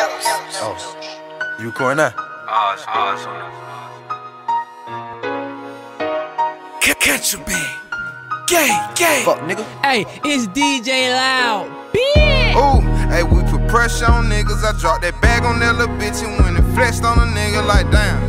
Oh, you recording now? Catch your bag. Gay. Fuck, nigga. Hey, it's DJ Loud. Bitch. Ooh, hey, we put pressure on niggas. I dropped that bag on that little bitch and went and flexed on a nigga like damn.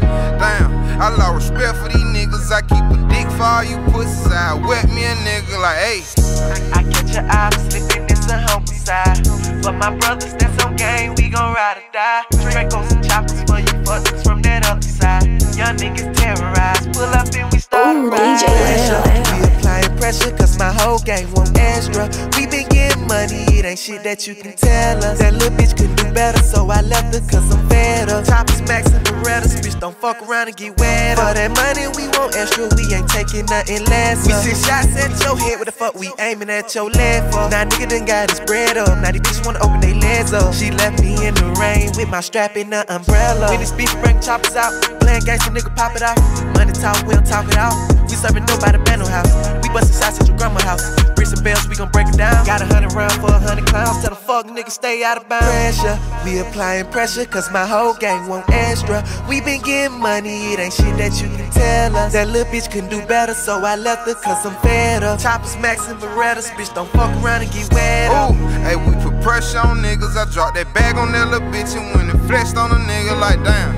I lost respect for these niggas. I keep a dick for all you pussies. I wet me a nigga like, hey. I catch your eye, slipping, it's a homicide. For my brothers that's on game, we gon' ride or die. Dracos and choppers for you fuckers from that other side. Young niggas terrorized, pull up and we start a ride. DJ Loud. We applying pressure cause my whole gang want extra. We been getting money, it ain't shit that you can tell us. That little bitch could do better, so I left her cause I'm fed up. Choppers, Max, and Berettas, bitch don't fuck around and get wet up. For that money we want extra, we ain't taking nothing less. We send shots at your head, what the fuck we aiming at your leg for? Now nigga done got his bread up, now these bitches wanna open their legs up. She left me in the rain with my strap in the umbrella. When this beef bring choppers out, playing gangsta nigga pop it out. Money talk, we don't talk it out. We serving dope by the Bando house. We bustin' shots at your grandma house. Bricks and bells, we gon' break it down. Got 100 rounds for 100 clowns. Tell the fuck nigga stay out of bounds. Pressure, we applying pressure cause my whole gang want extra. We been getting money, it ain't shit that you can tell us. That little bitch couldn't do better, so I left her cause I'm fed up. Choppers, Max, and Berettas, bitch don't fuck around and get wet up. Ooh, hey, we put pressure on niggas. I dropped that bag on that little bitch and went and flexed on a nigga like damn.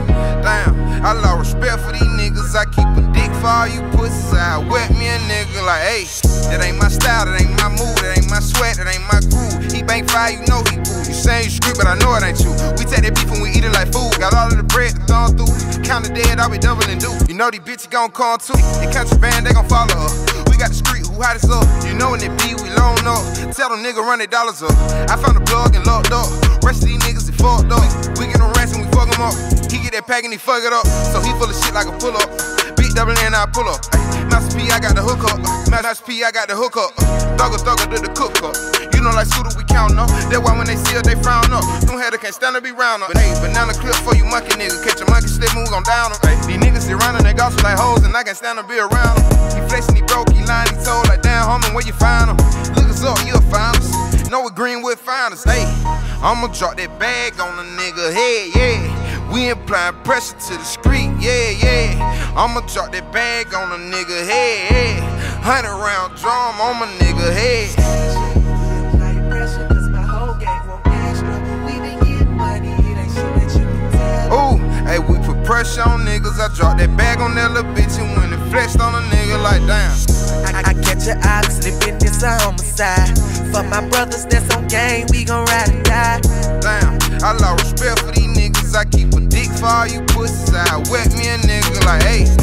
I lost respect for these niggas. I keep a dick for all you pussies. I wet me a nigga like, hey, that ain't my style, that ain't my mood, that ain't my sweat, that ain't my groove. He bank fire, you know he cool. You saying you street, but I know it ain't you. We take that beef and we eat it like food. Got all of the bread to throw through. Count the dead, I be doubling due. You know these bitches gon' come too. They contraband, they gon' follow up. We got the street, who hot as up. You know when it be, we loan up. Tell them nigga run their dollars up. I found the plug and locked up. Rest of these niggas, they fucked up. We get no rest and we fuck them up. He get that pack and he fuck it up. So he full of shit like a pull up. Beat double N, I pull up. Master P, I got the hook up. Master P, I got the hook up. Thugger to the cook up. You know like Scooter, we count up. That's why when they see us, they frown up. Them header can't stand to be round up. But hey, banana clip for you monkey nigga. Catch a monkey slip, move on down them. These niggas sit round and they gossip like hoes, and I can't stand to be around them. He flexing, he broke, he lying, he told like damn homie, where you find him? Look us up, you'll find us. Know what Greenwood find us. Hey, I'ma drop that bag on a nigga head, yeah. We applying pressure to the street, yeah. I'ma drop that bag on a nigga head, 100 round drum on my nigga head. Ooh, hey, we put pressure on niggas. I dropped that bag on that little bitch and went and flexed on a nigga like damn. I catch your eye, slipping, it's a homicide. For my brothers that's on game, we gon' ride or die. Damn, I lost respect for these niggas. I keep a dick for all you pussies. I wet me a nigga like, hey.